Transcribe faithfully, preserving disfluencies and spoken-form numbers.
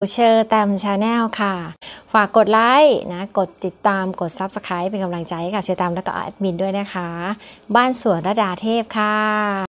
เชอร์แตมชาแนลค่ะฝากกดไลค์นะกดติดตามกด ซับสไครบ์ เป็นกำลังใจให้กับเชอร์แตมและก็แอดมินด้วยนะคะบ้านสวนระดาเทพค่ะ